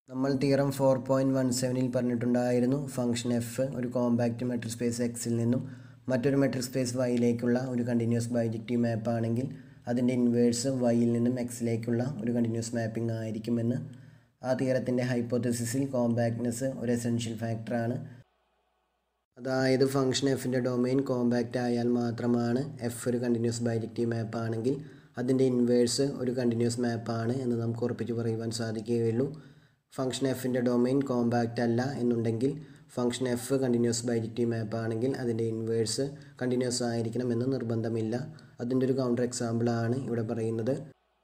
നമ്മൾ തിയറം 4.17 പറഞ്ഞിട്ടുണ്ടായിരുന്നു function F ഒരു കോമ്പാക്റ്റ് മെട്രിക് സ്പേസ് എക്സിൽ നിന്നും മറ്റൊരു മെട്രിക് സ്പേസ് വൈയിലേക്കുള്ള ഒരു കണ്ടിന്യൂസ് ബൈജക്റ്റീവ് മാപ്പ് ആണെങ്കിൽ അതിൻ്റെ ഇൻവേഴ്സ് വൈയിൽ നിന്നും എക്സിലേക്കുള്ള ഒരു കണ്ടിന്യൂസ് മാപ്പിംഗ് ആയിരിക്കുമെന്ന്. ആ തിയറത്തിൻ്റെ ഹൈപ്പോത്തസിസിൽ കോമ്പാക്റ്റ്നെസ് ഒരു എസെൻഷ്യൽ ഫാക്ടറാണ്. അതായത് ഫംഗ്ഷൻ എഫിൻ്റെ ഡൊമെയിൻ കോമ്പാക്റ്റ് ആയാൽ മാത്രമാണ് എഫ് ഒരു കണ്ടിന്യൂസ് ബൈജക്റ്റീവ് മാപ്പ് ആണെങ്കിൽ അതിൻ്റെ ഇൻവേഴ്സ് ഒരു കണ്ടിന്യൂസ് മാപ്പാണ് എന്ന് നമുക്ക് ഉറപ്പിച്ച് പറയുവാൻ സാധിക്കുകയുള്ളൂ. ഫംഗ്ഷൻ എഫിൻ്റെ ഡൊമെയിൻ കോമ്പാക്റ്റ് അല്ല എന്നുണ്ടെങ്കിൽ function F continuous bijective map ആണെങ്കിൽ അതിൻ്റെ ഇൻവേഴ്സ് കണ്ടിന്യൂസ് ആയിരിക്കണമെന്ന് നിർബന്ധമില്ല. അതിൻ്റെ ഒരു കൗണ്ടർ എക്സാമ്പിളാണ് ഇവിടെ പറയുന്നത്.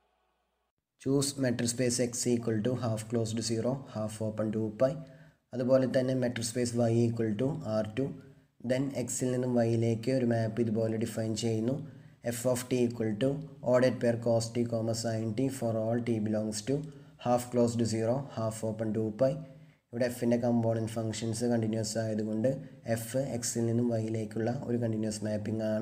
Choose metric space X equal to half closed 0 half open 2π. അതുപോലെ തന്നെ metric space Y equal to R2. Then എക്സിൽ നിന്നും വൈയിലേക്ക് ഒരു മാപ്പ് ഇതുപോലെ ഡിഫൈൻ ചെയ്യുന്നു. F of T equal to ഓഡഡ് pair cos T comma sine T for all T belongs to half closed 0 half open 2π. ഇവിടെ എഫിൻ്റെ കമ്പോണൻറ്റ് ഫംഗ്ഷൻസ് കണ്ടിന്യൂസ് ആയതുകൊണ്ട് എഫ് എക്സിൽ നിന്നും വൈയിലേക്കുള്ള ഒരു കണ്ടിന്യൂസ് മാപ്പിംഗ് ആണ്.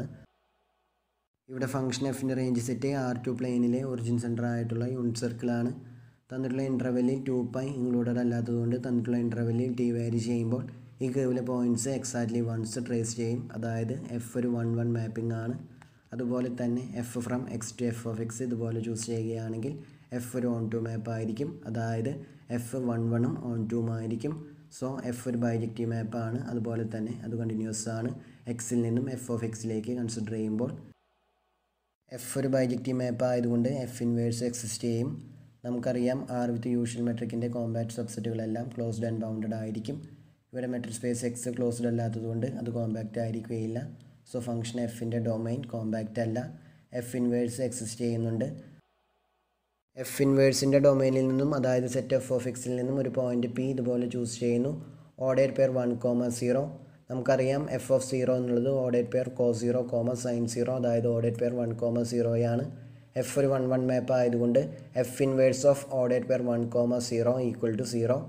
ഇവിടെ ഫംഗ്ഷൻ എഫിൻ്റെ റേഞ്ച് സെറ്റ് R2 പ്ലെയിനിലെ ഒറിജിൻ സെൻറ്റർ ആയിട്ടുള്ള യൂണിറ്റ് സർക്കിളാണ്. തന്നിട്ടുള്ള ഇൻ്റർവെല്ലിൽ 2π ഇൻക്ലൂഡഡ് അല്ലാത്തതുകൊണ്ട് തന്നിട്ടുള്ള ഇൻ്റർവെല്ലിൽ ടി വാരി ചെയ്യുമ്പോൾ ഈ കേവിലെ പോയിൻറ്റ്സ് എക്സാക്ട്ലി വൺസ് ട്രേസ് ചെയ്യും. അതായത് എഫ് ഒരു 1-1 മാപ്പിംഗ് ആണ്. അതുപോലെ തന്നെ F from X to F of X ഇതുപോലെ ചൂസ് ചെയ്യുകയാണെങ്കിൽ എഫ് ഒരു ഓൺ-ടു മാപ്പ് ആയിരിക്കും. അതായത് എഫ് 1-1ഉം ഓൺ-2ഉം ആയിരിക്കും. സോ എഫ് ഒരു ബൈജക്റ്റീവ് മാപ്പാണ്. അതുപോലെ തന്നെ അത് കണ്ടിന്യൂസ് ആണ്. എക്സിൽ നിന്നും എഫ് ഓഫ് എക്സിലേക്ക് കൺസിഡർ ചെയ്യുമ്പോൾ എഫ് ഒരു ബൈജക്റ്റീവ് മാപ്പ് ആയതുകൊണ്ട് എഫ് ഇൻവേഴ്സ് എക്സിസ്റ്റ് ചെയ്യും. നമുക്കറിയാം ആർ വിത്ത് യൂഷ്വൽ മെട്രിക്കിൻ്റെ കോമ്പാക്റ്റ് സബ്സെറ്റുകളെല്ലാം ക്ലോസ്ഡ് ആൻഡ് ബൗണ്ടഡ് ആയിരിക്കും. ഇവിടെ മെട്രിക് സ്പേസ് എക്സ് ക്ലോസ്ഡ് അല്ലാത്തതുകൊണ്ട് അത് കോമ്പാക്റ്റ് ആയിരിക്കുകയില്ല. സോ ഫംഗ്ഷൻ എഫിൻ്റെ ഡൊമൈൻ കോമ്പാക്റ്റ് അല്ല. എഫ് ഇൻവേഴ്സ് എക്സിസ്റ്റ് ചെയ്യുന്നുണ്ട്. എഫ് ഇൻവേഴ്സിൻ്റെ ഡൊമൈനിൽ നിന്നും അതായത് സെറ്റ് എഫ് ഓഫ് എക്സിൽ നിന്നും ഒരു പോയിൻ്റ് പി ഇതുപോലെ ചൂസ് ചെയ്യുന്നു. ഓഡേഡ് പെയർ 1,0. നമുക്കറിയാം എഫ് ഓഫ് 0 എന്നുള്ളത് ഓഡേഡ് പെയർ കോസ് 0 കോമ സൈൻ 0 അതായത് ഓഡേഡ് പെയർ 1,0 എഫ് ഒരു 1-1 മാപ്പ് ആയതുകൊണ്ട് എഫ് ഇൻവേഴ്സ് ഓഫ് ഓഡേഡ് പെയർ 1,0 ഈക്വൽ ടു 0.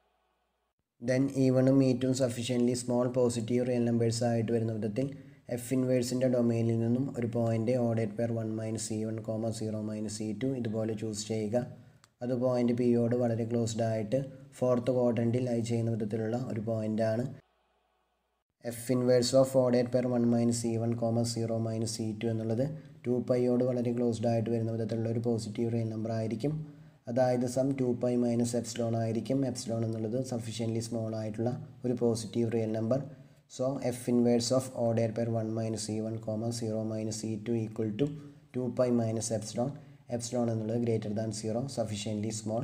ദെൻ E1ഉം E2ഉം sufficiently small positive real numbers ആയിട്ട് വരുന്ന വിധത്തിൽ എഫ് ഇൻവേഴ്സിൻ്റെ ഡൊമൈനിൽ നിന്നും ഒരു പോയിൻ്റ് ഓഡേഡ് പെയർ 1 - E1, 0 - E2 ഇതുപോലെ ചൂസ് ചെയ്യുക. അത് പോയിൻ്റ് പിയോട് വളരെ ക്ലോസ്ഡ് ആയിട്ട് ഫോർത്ത് ക്വാഡ്രൻറ്റിൽ ലൈ ചെയ്യുന്ന വിധത്തിലുള്ള ഒരു പോയിൻ്റാണ്. എഫ് ഇൻവേഴ്സ് ഓഫ് ഓഡേഡ് പെയർ 1 - E1, 0 - E2 എന്നുള്ളത് 2πയോട് വളരെ ക്ലോസ്ഡ് ആയിട്ട് വരുന്ന വിധത്തിലുള്ള ഒരു പോസിറ്റീവ് റിയൽ നമ്പർ ആയിരിക്കും. അതായത് സം 2π - എപ്സിലോൺ ആയിരിക്കും. എപ്സിലോൺ എന്നുള്ളത് സഫീഷ്യൻ്റ്ലി സ്മോൾ ആയിട്ടുള്ള ഒരു positive real number. So F inverse of ഓഡേഡ് pair 1 - E1, 0 - E2 equal to 2π - epsilon. Epsilon എന്നുള്ളത് greater than 0 sufficiently small.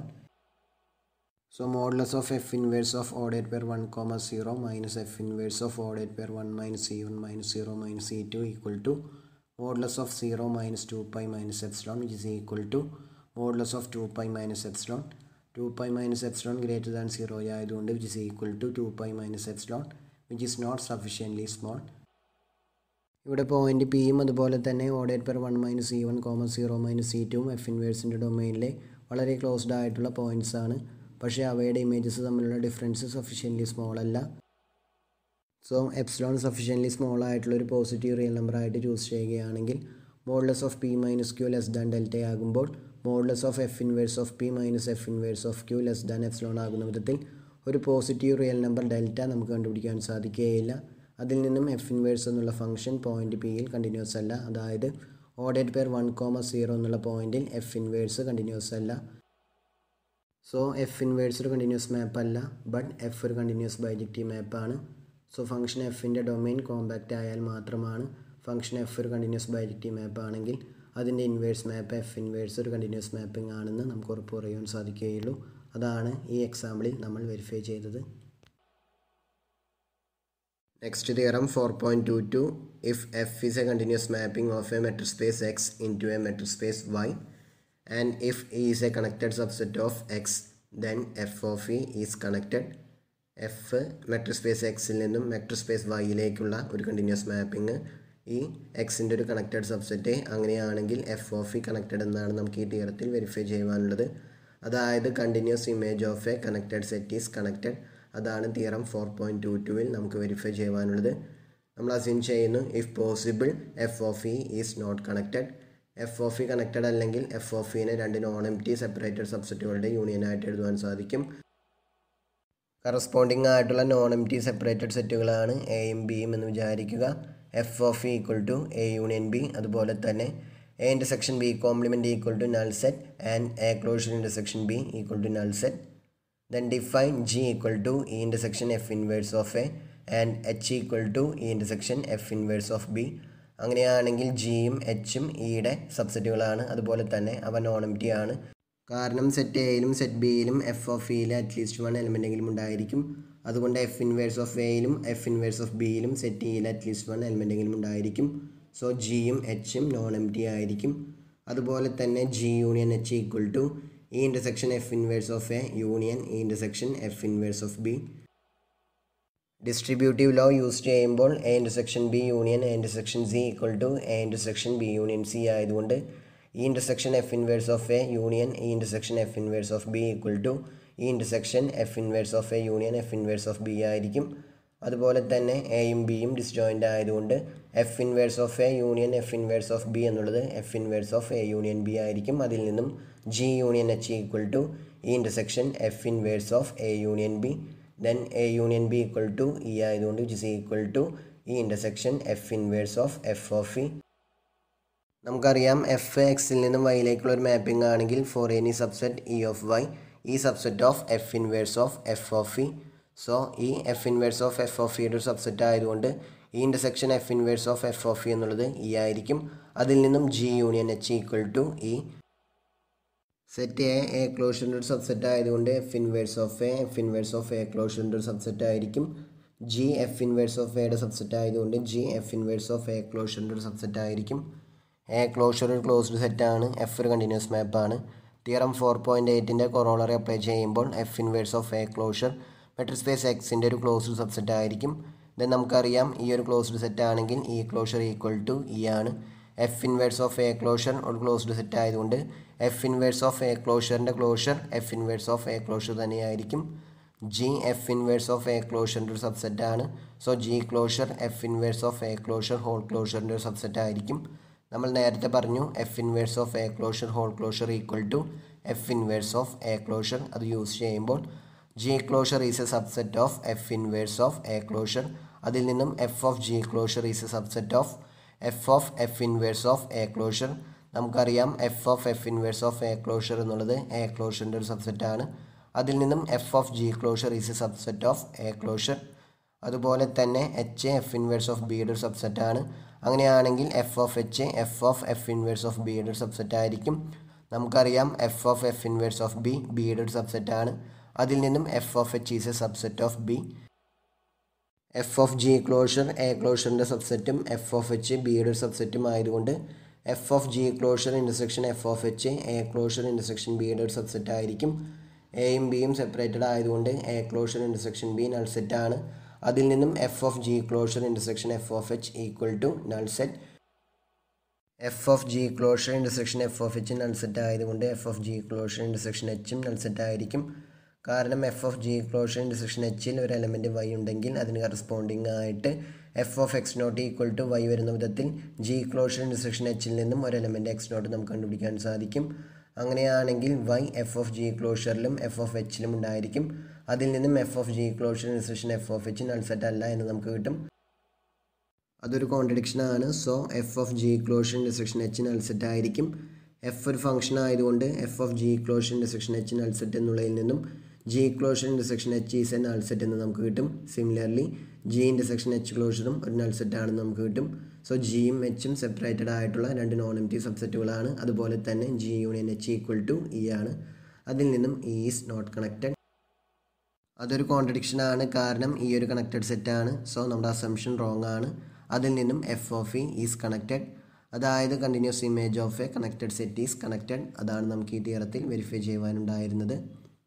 So modulus of F inverse of ഓഡേഡ് pair 1, 0 minus F inverse of ഓഡേഡ് pair 1 - E1, 0 - E2 equal to modulus of 0 - 2π - epsilon which is equal to modulus of 2π - epsilon. 2π - epsilon greater than 0 ആയതുകൊണ്ട് which is equal to 2π - epsilon which is not sufficiently small. ഇവിടെ point പിയും അതുപോലെ തന്നെ ഓഡേഡ് pair 1 - E1, 0 - E2ഉം F ഇൻവേഴ്സിൻ്റെ ഡൊമൈനിലെ വളരെ closed ആയിട്ടുള്ള points ആണ്. പക്ഷേ അവയുടെ ഇമേജസ് തമ്മിലുള്ള ഡിഫറൻസ് സഫീഷ്യൻ്റ്ലി സ്മോൾ അല്ല. സോ എപ്സിലോൺ സഫീഷ്യൻ്റ്ലി സ്മോൾ ആയിട്ടുള്ള ഒരു പോസിറ്റീവ് റിയൽ നമ്പർ ആയിട്ട് ചൂസ് ചെയ്യുകയാണെങ്കിൽ modulus of P - Q less than delta ആകുമ്പോൾ modulus of F inverse of P - F inverse of Q less than epsilon ആകുന്ന വിധത്തിൽ ഒരു positive real number delta നമുക്ക് കണ്ടുപിടിക്കാൻ സാധിക്കുകയില്ല. അതിൽ നിന്നും എഫ് ഇൻവേഴ്സ് എന്നുള്ള ഫംഗ്ഷൻ പോയിൻ്റ് പിയിൽ കണ്ടിന്യൂസ് അല്ല. അതായത് ഓഡേഡ് പെയർ 1, 0 എന്നുള്ള പോയിൻറ്റിൽ എഫ് ഇൻവേഴ്സ് കണ്ടിന്യൂസ് അല്ല. സോ എഫ് ഇൻവേഴ്സ് ഒരു കണ്ടിന്യൂസ് മാപ്പ് അല്ല, ബട്ട് എഫ് ഒരു കണ്ടിന്യൂസ് ബൈജക്റ്റീവ് മാപ്പാണ്. സോ ഫംഗ്ഷൻ എഫിൻ്റെ ഡൊമെയിൻ കോമ്പാക്റ്റ് ആയാൽ മാത്രമാണ് ഫംഗ്ഷൻ എഫ് ഒരു കണ്ടിന്യൂസ് ബൈജക്റ്റീവ് മാപ്പ് ആണെങ്കിൽ അതിൻ്റെ ഇൻവേഴ്സ് മാപ്പ് എഫ് ഇൻവേഴ്സ് ഒരു കണ്ടിന്യൂസ് മാപ്പിംഗ് ആണെന്ന് നമുക്ക് ഉറപ്പ് പറയാൻ സാധിക്കുകയുള്ളൂ. അതാണ് ഈ എക്സാമ്പിളിൽ നമ്മൾ വെരിഫൈ ചെയ്തത്. Next theorem 4.22 if f is a continuous mapping of a metric space x into a metric space y and if E is a connected subset of x then f of E is connected. F metric space എക്സിൽ നിന്നും metric space വൈയിലേക്കുള്ള ഒരു continuous mapping ഈ എക്സിൻ്റെ ഒരു connected subset അങ്ങനെയാണെങ്കിൽ F of E connected എന്നാണ് നമുക്ക് ഈ തിയറത്തിൽ വെരിഫൈ ചെയ്യുവാനുള്ളത്. അതായത് continuous image of a connected set is connected. അതാണ് തിയറം 4.22ൽ നമുക്ക് വെരിഫൈ ചെയ്യുവാനുള്ളത്. നമ്മൾ അസ്യൂം ചെയ്യുന്നു if possible F of E is not connected. F of E connected അല്ലെങ്കിൽ എഫ് ഓഫ് ഇനെ രണ്ട് നോൺ എംപ്റ്റി സെപ്പറേറ്റഡ് സബ്സെറ്റുകളുടെ യൂണിയനായിട്ട് എഴുതുവാൻ സാധിക്കും. കറസ്പോണ്ടിങ് ആയിട്ടുള്ള നോൺ എംപ്റ്റി സെപ്പറേറ്റഡ് സെറ്റുകളാണ് എയും ബിയും എന്ന് വിചാരിക്കുക. F of E equal to A union B. അതുപോലെ തന്നെ A intersection B complement equal to null set and A closure intersection B equal to null set. Then define G equal to E intersection F inverse of A and H equal to E intersection F inverse of B. അങ്ങനെയാണെങ്കിൽ ജിയും എച്ചും ഇയുടെ സബ്സെറ്റുകളാണ്. അതുപോലെ തന്നെ അവ non empty ആണ്. കാരണം set എയിലും set ബിയിലും എഫ് ഓഫ് ഇയിൽ അറ്റ്ലീസ്റ്റ് വൺ എലിമെൻറ്റെങ്കിലും ഉണ്ടായിരിക്കും. അതുകൊണ്ട് എഫ് ഇൻവേഴ്സ് ഓഫ് എയിലും എഫ് ഇൻവേഴ്സ് ഓഫ് ബിയിലും സെറ്റ് ഇയിൽ അറ്റ്ലീസ്റ്റ് വൺ എലിമെൻറ്റെങ്കിലും ഉണ്ടായിരിക്കും. സോ ജിയും എച്ചും നോൺ എംപ്റ്റി ആയിരിക്കും. അതുപോലെ തന്നെ G union H equal to E intersection F inverse of A union E intersection F inverse of B. Distributive law use ചെയ്യുമ്പോൾ A intersection B union A intersection C equal to A intersection B union C ആയതുകൊണ്ട് E intersection F inverse of A union E intersection F inverse of B equal to E intersection F inverse of A union F inverse of B ആയിരിക്കും. അതുപോലെ തന്നെ എയും ബിയും disjoint ആയതുകൊണ്ട് F inverse of A union F inverse of B എന്നുള്ളത് F inverse of A union B ആയിരിക്കും. അതിൽ നിന്നും G union H equal to E intersection F inverse of A union B. Then A union B equal to E ആയതുകൊണ്ട് which is equal to E intersection F inverse of F of E. നമുക്കറിയാം F എക്സിൽ നിന്നും വൈയിലേക്കുള്ള ഒരു mapping ആണെങ്കിൽ for any subset E of Y ഈ subset of F inverse of F of E. So E F inverse of F of ഇയുടെ ഒരു subset ആയതുകൊണ്ട് E intersection F inverse of F of E എന്നുള്ളത് E ആയിരിക്കും. അതിൽ നിന്നും G union H equal to E. Set A ക്ലോഷറിൻ്റെ ഒരു subset ആയതുകൊണ്ട് എഫ് ഇൻവേഴ്സ് ഓഫ് എ ക്ലോഷറിൻ്റെ ഒരു സബ്സെറ്റ് ആയിരിക്കും. ജി എഫ് ഇൻവേഴ്സ് ഓഫ് എയുടെ സബ്സെറ്റ് ആയതുകൊണ്ട് G F inverse of A ക്ലോഷറിൻ്റെ ഒരു സബ്സെറ്റ് ആയിരിക്കും. എ ക്ലോഷർ ഒരു ക്ലോസ്ഡ് സെറ്റാണ്. എഫ് ഒരു കണ്ടിന്യൂസ് മാപ്പാണ്. തിയറം 4.8ൻ്റെ കൊറോളറി അപ്ലൈ ചെയ്യുമ്പോൾ F inverse of A closure metric space എക്സിൻ്റെ ഒരു ക്ലോസ്ഡ് സബ്സെറ്റ് ആയിരിക്കും. ദെൻ നമുക്കറിയാം ഈ ഒരു ക്ലോസ്ഡ് സെറ്റ് ആണെങ്കിൽ E closure equal to E ആണ്. F inverse of A closure ഒരു ക്ലോസ്ഡ് സെറ്റ് ആയതുകൊണ്ട് എഫ് ഇൻവേഴ്സ് ഓഫ് എ ക്ലോഷറിൻ്റെ closure F inverse of A closure തന്നെയായിരിക്കും. G F inverse of A ക്ലോഷറിൻ്റെ ഒരു സബ്സെറ്റ് ആണ്. So G closure F inverse of A closure whole ക്ലോഷറിൻ്റെ ഒരു subset ആയിരിക്കും. നമ്മൾ നേരത്തെ പറഞ്ഞു F inverse of A closure whole closure equal to F inverse of A closure. അത് യൂസ് ചെയ്യുമ്പോൾ G closure is a subset of F inverse of A closure. അതിൽ നിന്നും F of G closure is a subset of F inverse of A closure. നമുക്കറിയാം F of F inverse of A closure എന്നുള്ളത് A ക്ലോഷറിൻ്റെ ഒരു subset ആണ്. അതിൽ നിന്നും F of G closure is a subset of A closure. അതുപോലെ തന്നെ H F inverse of ബിയുടെ ഒരു സബ്സെറ്റ് ആണ്. അങ്ങനെയാണെങ്കിൽ F of H F inverse of ബിയുടെ ഒരു സബ്സെറ്റ് ആയിരിക്കും. നമുക്കറിയാം F of F inverse of ബിയുടെ ഒരു സബ്സെറ്റ് ആണ്. അതിൽ നിന്നും F of H is a subset of B. F of G closure A ക്ലോഷറിൻ്റെ സബ്സെറ്റും എഫ് ഓഫ് എച്ച് ബിയുടെ ഒരു സബ്സെറ്റും ആയതുകൊണ്ട് F of G closure intersection F of H A closure intersection ബിയുടെ ഒരു സബ്സെറ്റ് ആയിരിക്കും. എയും ബിയും സെപ്പറേറ്റഡ് ആയതുകൊണ്ട് A closure intersection B null set ആണ്. അതിൽ നിന്നും F of G closure intersection F of H equal to null set. F of G closure intersection F of H null set ആയതുകൊണ്ട് F of G closure intersection എച്ചും null set ആയിരിക്കും. കാരണം F of G closure intersection എച്ചിൽ ഒരു element Y ഉണ്ടെങ്കിൽ അതിന് corresponding ആയിട്ട് F of X not equal to Y വരുന്ന വിധത്തിൽ ജി ക്ലോഷർ ഇൻ്റർസെക്ഷൻ എച്ചിൽ നിന്നും ഒരു എലമെൻറ്റ് എക്സ് നോട്ട് നമുക്ക് കണ്ടുപിടിക്കാൻ സാധിക്കും. അങ്ങനെയാണെങ്കിൽ വൈ എഫ് ഓഫ് ജി ക്ലോഷറിലും എഫ് ഓഫ് എച്ചിലും ഉണ്ടായിരിക്കും. അതിൽ നിന്നും F of G closure intersection F of H null set അല്ല എന്ന് നമുക്ക് കിട്ടും. അതൊരു കോൺട്രഡിക്ഷനാണ്. So f of G closure intersection H null set ആയിരിക്കും. എഫ് ഒരു ഫംഗ്ഷൻ ആയതുകൊണ്ട് F of G closure intersection H null set എന്നുള്ളതിൽ നിന്നും G closure intersection H is a null set എന്ന് നമുക്ക് കിട്ടും. സിമിലർലി ജി ഇൻ്റർസെക്ഷൻ എച്ച് ക്ലോഷറും ഒരു null set ആണെന്ന് നമുക്ക് കിട്ടും. സോ ജിയും എച്ചും സെപ്പറേറ്റഡ് ആയിട്ടുള്ള രണ്ട് നോൺ എംപ്റ്റി സബ്സെറ്റുകളാണ്. അതുപോലെ തന്നെ G union H equal to E ആണ്. അതിൽ നിന്നും ഇ ഈസ് നോട്ട് കണക്റ്റഡ്. അതൊരു കോൺട്രഡിക്ഷനാണ്. കാരണം ഈ ഒരു കണക്റ്റഡ് സെറ്റാണ്. സോ നമ്മുടെ അസംഷൻ റോങ് ആണ്. അതിൽ നിന്നും F of E is connected. അതായത് continuous image of a connected set is connected. അതാണ് നമുക്ക് ഈ തിയറത്തിൽ വെരിഫൈ ചെയ്യുവാനുണ്ടായിരുന്നത്.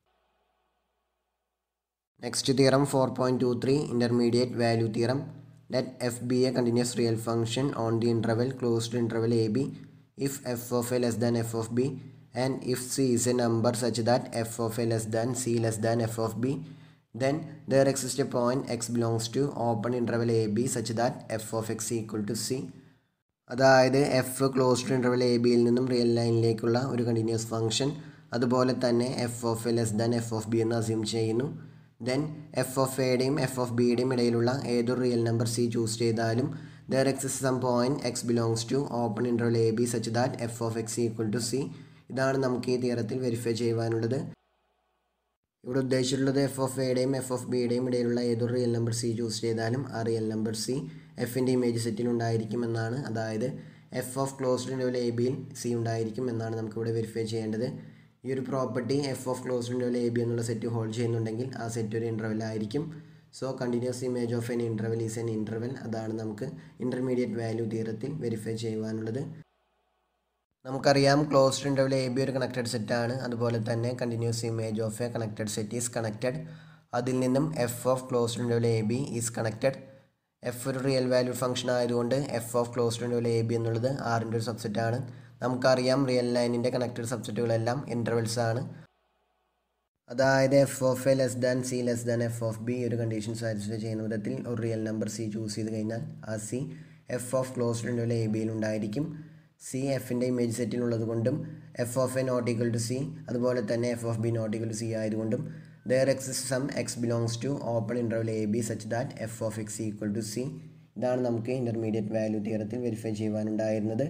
Next theorem 4.23 intermediate value theorem. Let f be a continuous real function on the interval closed interval ab if f of a less than f of b and if c is a number such that f of a less than c less than f of b, then there exists a point x belongs to open interval ab such that f of x equal to c. അതായത് f closed interval a ബിയിൽ നിന്നും real ലൈനിലേക്കുള്ള ഒരു continuous function, അതുപോലെ തന്നെ f of a less than f of b എന്ന് assume ചെയ്യുന്നു. Then f of എയുടെയും എഫ് ഓഫ് ബിയുടെയും ഇടയിലുള്ള ഏതൊരു റിയൽ നമ്പർ സി ചൂസ് ചെയ്താലും there exist some point x belongs to open interval a b such that f of x equal to c. ഇതാണ് നമുക്ക് ഈ തിയറത്തിൽ വെരിഫൈ ചെയ്യുവാനുള്ളത്. ഇവിടെ ഉദ്ദേശിച്ചിട്ടുള്ളത് എഫ് ഓഫ് എയുടെയും എഫ് ഓഫ് ബിയുടെയും ഇടയിലുള്ള ഏതൊരു റിയൽ നമ്പർ സി ചൂസ് ചെയ്താലും ആ റിയൽ നമ്പർ സി എഫിൻ്റെ ഇമേജ് സെറ്റിൽ ഉണ്ടായിരിക്കും എന്നാണ്. അതായത് f of closed interval a ബിയിൽ സി ഉണ്ടായിരിക്കും എന്നാണ് നമുക്കിവിടെ വെരിഫൈ ചെയ്യേണ്ടത്. ഈ ഒരു property f of closed interval a b എന്നുള്ള സെറ്റ് ഹോൾഡ് ചെയ്യുന്നുണ്ടെങ്കിൽ ആ സെറ്റ് ഒരു ഇൻ്റർവൽ ആയിരിക്കും. So continuous image of an interval is an interval. അതാണ് നമുക്ക് ഇൻ്റർമീഡിയറ്റ് വാല്യൂ തിയറത്തിൽ വെരിഫൈ ചെയ്യുവാനുള്ളത്. നമുക്കറിയാം ക്ലോസ്ഡ് ഇൻ്റർവൽ എ ബി ഒരു കണക്റ്റഡ് സെറ്റാണ്. അതുപോലെ തന്നെ continuous image of a connected set is connected. അതിൽ നിന്നും F of closed interval a b is connected. F ഒരു റിയൽ വാല്യൂ ഫംഗ്ഷൻ ആയതുകൊണ്ട് F of closed interval a b എന്നുള്ളത് ആറിൻ്റെ ഒരു സബ്സെറ്റാണ്. നമുക്കറിയാം റിയൽ ലൈനിൻ്റെ കണക്റ്റഡ് സബ്സെറ്റുകളെല്ലാം ഇൻ്റർവെൽസ് ആണ്. അതായത് f of a less than c less than f of b ഒരു കണ്ടീഷൻ സാറ്റിസ്ഫൈ ചെയ്യുന്ന വിധത്തിൽ ഒരു റിയൽ നമ്പർ സി ചൂസ് ചെയ്ത് കഴിഞ്ഞാൽ ആ c f of closed interval a ബിയിൽ ഉണ്ടായിരിക്കും. സി എഫിൻ്റെ ഇമേജ് സെറ്റിലുള്ളത് കൊണ്ടും f of a not equal to c അതുപോലെ തന്നെ f of b not equal to c ആയതുകൊണ്ടും there exist some x belongs to open interval a b such that f of x equal to c. ഇതാണ് നമുക്ക് intermediate value തിയറത്തിൽ verify ചെയ്യുവാനുണ്ടായിരുന്നത്.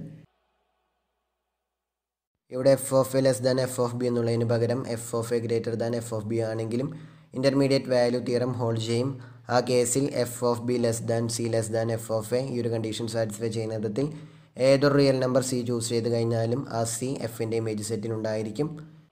ഇവിടെ f of a less than f of b എന്നുള്ളതിന് പകരം F of a greater than f of b ആണെങ്കിലും intermediate value theorem hold ചെയ്യും. ആ കേസിൽ f of b less than c less than f of a ഈ ഒരു condition satisfy ചെയ്യുന്ന വിധത്തിൽ ഏതൊരു റിയൽ നമ്പർ സി ചൂസ് ചെയ്ത് കഴിഞ്ഞാലും ആ സി എഫിൻ്റെ ഇമേജ് സെറ്റിലുണ്ടായിരിക്കും.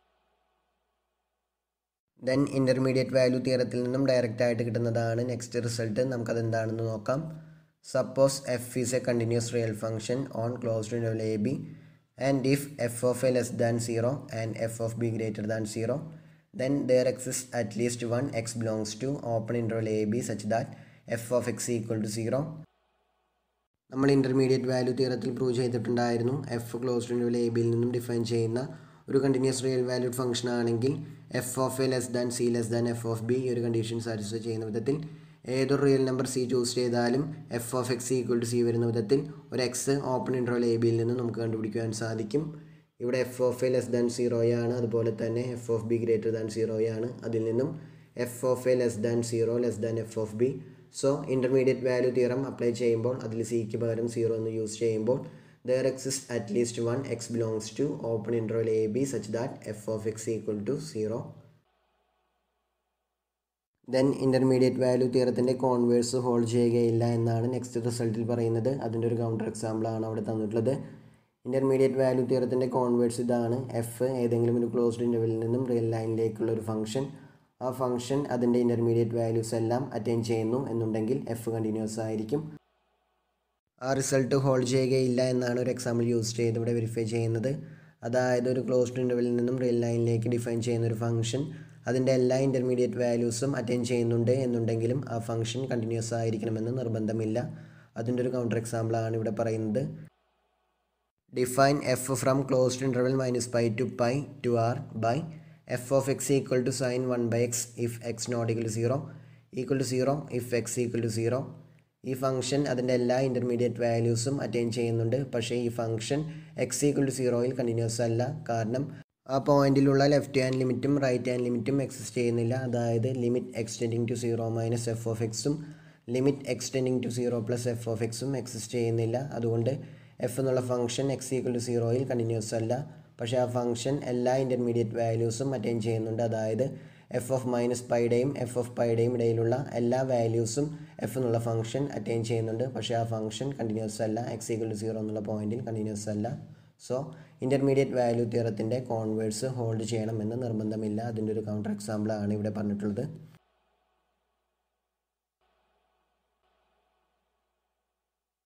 ദെൻ ഇൻ്റർമീഡിയറ്റ് വാല്യൂ തിയറത്തിൽ നിന്നും ഡയറക്റ്റ് ആയിട്ട് കിട്ടുന്നതാണ് നെക്സ്റ്റ് റിസൾട്ട്. നമുക്കതെന്താണെന്ന് നോക്കാം. Suppose f is a continuous real function on closed interval a b and if f of a less than 0 and f of b greater than 0 then there exists at least one x belongs to open interval a b such that f of x equal to 0. നമ്മൾ intermediate value തിയറത്തിൽ prove ചെയ്തിട്ടുണ്ടായിരുന്നു. F closed interval a ബിയിൽ നിന്നും define ചെയ്യുന്ന ഒരു continuous real valued function ആണെങ്കിൽ f of a less than c less than f of b ഈ ഒരു കണ്ടീഷൻ സാറ്റിസ്ഫൈ ചെയ്യുന്ന വിധത്തിൽ ഏതൊരു റിയൽ നമ്പർ സി ചൂസ് ചെയ്താലും f of x equal to c വരുന്ന വിധത്തിൽ ഒരു എക്സ് ഓപ്പൺ ഇൻ്റർവൽ എ ബിയിൽ നിന്ന് നമുക്ക് കണ്ടുപിടിക്കുവാൻ സാധിക്കും. ഇവിടെ f of a less than 0 ആണ്, അതുപോലെ തന്നെ f of b greater than 0 ആണ്. അതിൽ നിന്നും F of a less than 0 less than f of b. So intermediate value theorem apply ചെയ്യുമ്പോൾ അതിൽ സിക്ക് പകരം 0 എന്ന് യൂസ് ചെയ്യുമ്പോൾ there exists at least one x belongs to open interval a b such that f of x equal to 0. Then intermediate value തിയറത്തിൻ്റെ converse hold ചെയ്യുകയില്ല എന്നാണ് next റിസൾട്ടിൽ പറയുന്നത്. അതിൻ്റെ ഒരു കൗണ്ടർ എക്സാമ്പിളാണ് അവിടെ തന്നിട്ടുള്ളത്. ഇൻ്റർമീഡിയറ്റ് വാല്യൂ തിയറത്തിൻ്റെ കോൺവേഴ്സ് ഇതാണ്. എഫ് ഏതെങ്കിലും ഒരു ക്ലോസ്ഡ് ഇൻ്റർവെല്ലിൽ നിന്നും റിയൽ ലൈനിലേക്കുള്ള ഒരു ഫംഗ്ഷൻ, ആ ഫംഗ്ഷൻ അതിൻ്റെ ഇൻ്റർമീഡിയറ്റ് വാല്യൂസ് എല്ലാം അറ്റൈൻ ചെയ്യുന്നു എന്നുണ്ടെങ്കിൽ എഫ് കണ്ടിന്യൂസ് ആയിരിക്കും. ആ റിസൾട്ട് ഹോൾഡ് ചെയ്യുകയില്ല എന്നാണ് ഒരു എക്സാമ്പിൾ യൂസ് ചെയ്ത് ഇവിടെ വെരിഫൈ ചെയ്യുന്നത്. അതായത് ഒരു ക്ലോസ്ഡ് ഇൻ്റർവെല്ലിൽ നിന്നും റിയൽ ലൈനിലേക്ക് ഡിഫൈൻ ചെയ്യുന്ന ഒരു ഫംഗ്ഷൻ അതിൻ്റെ എല്ലാ ഇൻ്റർമീഡിയറ്റ് വാല്യൂസും അറ്റൈൻ ചെയ്യുന്നുണ്ട് എന്നുണ്ടെങ്കിലും ആ ഫംഗ്ഷൻ കണ്ടിന്യൂസ് ആയിരിക്കണമെന്ന് നിർബന്ധമില്ല. അതിൻ്റെ ഒരു കൗണ്ടർ എക്സാമ്പിളാണ് ഇവിടെ പറയുന്നത്. Define f from closed interval -π to π to r by f of x equal to sin 1/x if x not equal to 0 equal to 0 if x equal to 0. ഈ ഫംഗ്ഷൻ അതിൻ്റെ എല്ലാ ഇൻ്റർമീഡിയറ്റ് വാല്യൂസും അറ്റൈൻ ചെയ്യുന്നുണ്ട്. പക്ഷേ ഈ function x equal to 0യിൽ continuous അല്ല. കാരണം ആ പോയിന്റിലുള്ള ലെഫ്റ്റ് ഹാൻഡ് ലിമിറ്റും റൈറ്റ് ഹാൻഡ് ലിമിറ്റും എക്സിസ്റ്റ് ചെയ്യുന്നില്ല. അതായത് limit extending to 0 minus f of എക്സും limit extending to 0 plus f of എക്സും എക്സിസ്റ്റ് ചെയ്യുന്നില്ല. അതുകൊണ്ട് എഫ് എന്നുള്ള ഫംഗ്ഷൻ എക്സ് ഈക്വൽ ടു 0യിൽ കണ്ടിന്യൂസ് അല്ല. പക്ഷേ ആ ഫംഗ്ഷൻ എല്ലാ ഇൻ്റർമീഡിയറ്റ് വാല്യൂസും അറ്റൈൻ ചെയ്യുന്നുണ്ട്. അതായത് എഫ് ഓഫ് -πയുടെയും എഫ് ഓഫ് πയുടെയും ഇടയിലുള്ള എല്ലാ വാല്യൂസും എഫ് എന്നുള്ള ഫംഗ്ഷൻ അറ്റൈൻ ചെയ്യുന്നുണ്ട്. പക്ഷേ ആ ഫംഗ്ഷൻ കണ്ടിന്യൂസ് അല്ല. എക്സ് ഈക്വൽ ടു 0 എന്നുള്ള പോയിന്റിൽ കണ്ടിന്യൂസ് അല്ല. സോ ഇൻ്റർമീഡിയറ്റ് വാല്യൂ തിയറത്തിൻ്റെ കോൺവേഴ്സ് ഹോൾഡ് ചെയ്യണമെന്ന് നിർബന്ധമില്ല. അതിൻ്റെ ഒരു കൗണ്ടർ എക്സാമ്പിളാണ് ഇവിടെ പറഞ്ഞിട്ടുള്ളത്.